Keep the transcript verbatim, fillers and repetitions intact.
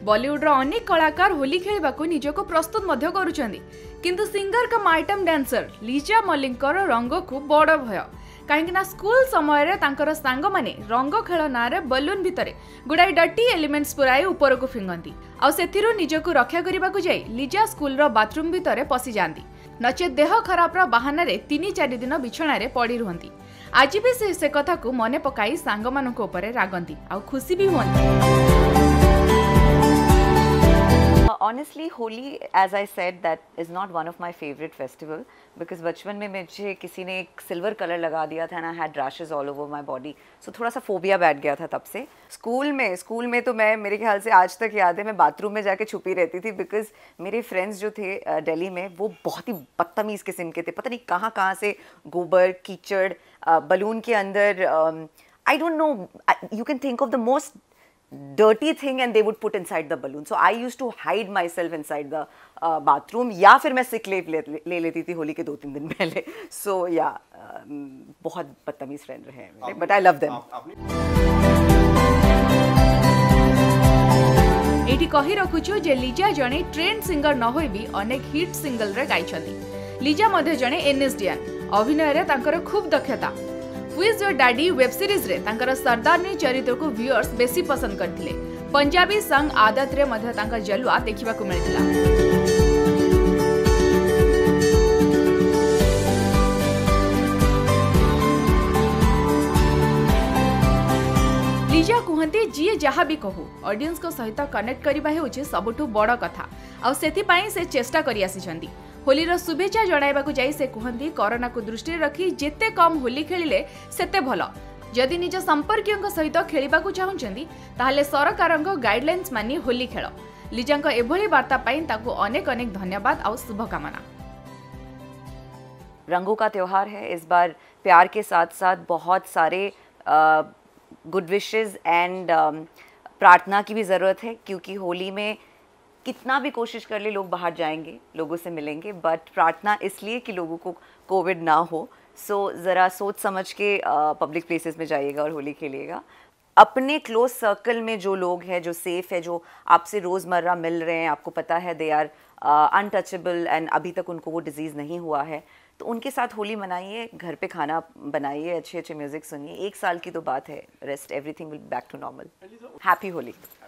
बॉलीवुड रो अनेक कलाकार होली खेलने को निजको प्रस्तुत मध्य करुछंदी किंतु singer cum item dancer Liza मलिकर रंग को बड़ भय कहीं स्कूल समय रे तांकर सांग माने रंग खेल ना बलून भितर गुड़ाई डटी एलिमेंट्स पुराए ऊपर को फिंगती आउ सेथिरु निजको रक्षा करने को जाई लीजा स्कूल रो बाथरूम भितर पशि जाती नचे देह खराब रो बहाना रे तीन चार दिन बिछणा रे पड़ी रुहंती। आज भी से, से कथा को मने पकाई सांग मानक ऊपर रागंती आउ खुशी भी हुंती। Honestly, Holi, as I said, that is not one of my favorite festival because बचपन में मुझे किसी ने एक सिल्वर कलर लगा दिया था and I had rashes all over my body, so थोड़ा सा फोबिया बैठ गया था तब से। स्कूल में स्कूल में तो मैं मेरे ख्याल से आज तक याद है मैं बाथरूम में जाके छुपी रहती थी बिकॉज मेरे फ्रेंड्स जो थे दिल्ली में वो बहुत ही बदतमीज़ किस्म के थे, पता नहीं कहाँ कहाँ से गोबर कीचड़ बलून के अंदर I don't know, you can think of the most dirty thing and they would put inside the balloon. So I used to hide myself inside the uh, bathroom या फिर मैं sick leave ले, ले लेती थी होली के दो तीन दिन पहले. So yeah, uh, बहुत बदतमीज फ्रेंड रहे हैं मेरे, but I love them. एठी कही रखुछु जे लीजा जणे ट्रेंड सिंगर न होई भी अनेक हिट सिंगल रे गाइछथि। लीजा मध्ये जणे एनएसडियन अभिनय रे तांकर खूब दक्षता। Who is your daddy web series रे तांकर सरदारनी चरित्र को व्यूअर्स बेसी पसंद करथिले। पंजाबी संग आदत रे मध्ये तांकर जलवा देखिबा को मिलथिला। लीजा कहती जी जहाँ भी कहू ऑडियंस को सहित कनेक्ट करबा हेउछि सबुठु बड़ कथा आ सेति पई से चेष्टा करि आसिछंती। होलीर शुभेच्छा जणाइबाकू जाई से कहती कोरोना को दृष्टि रखी जेते कम होली खेलिले सेते भल। जदि निज संपर्कियों सहित खेलिबाकू चाहुचंती ताहले सरकारक गाइडलाइंस मानी होली खेल। लीजांक एभली वार्ता पाई ताकू अनेक अनेक धन्यवाद और शुभकामना। रंगों का त्योहार है, इस बार प्यार के साथ साथ बहुत सारे गुड विशेस एंड प्रार्थना की भी ज़रूरत है क्योंकि होली में कितना भी कोशिश कर ले लोग बाहर जाएंगे, लोगों से मिलेंगे, बट प्रार्थना इसलिए कि लोगों को कोविड ना हो। सो so, ज़रा सोच समझ के पब्लिक प्लेसेस में जाइएगा और होली खेलिएगा। अपने क्लोज सर्कल में जो लोग हैं, जो सेफ़ है, जो आपसे रोज़मर्रा मिल रहे हैं, आपको पता है दे आर अनटचेबल एंड अभी तक उनको वो डिज़ीज़ नहीं हुआ है, तो उनके साथ होली मनाइए, घर पे खाना बनाइए, अच्छे अच्छे म्यूज़िक सुनिए। एक साल की तो बात है, rest everything will back to normal. Happy Holi.